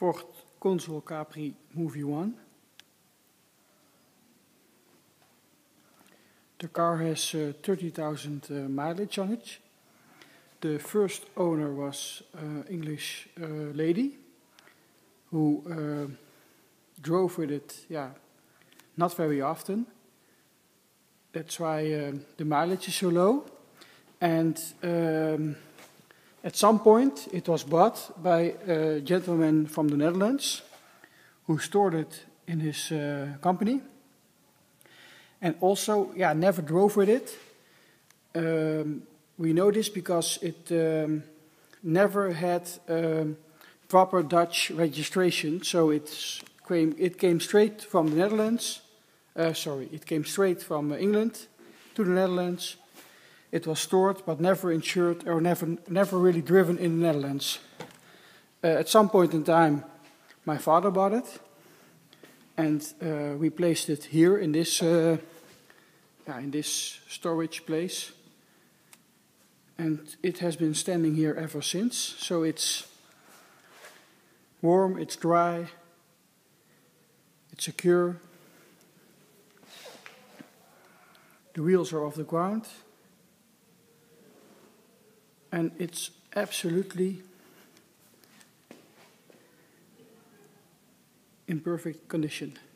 Ford Consul Capri Movie One. The car has 30,000 mileage on it. The first owner was English lady who drove with it, not very often. That's why the mileage is so low. And at some point it was bought by a gentleman from the Netherlands who stored it in his company. And also, never drove with it. We know this because it never had proper Dutch registration. So it came straight from the Netherlands. It came straight from England to the Netherlands. It was stored but never insured or never really driven in the Netherlands. At some point in time, my father bought it. And we placed it here in this storage place. And it has been standing here ever since. So it's warm, it's dry, it's secure. The wheels are off the ground. And it's absolutely in perfect condition.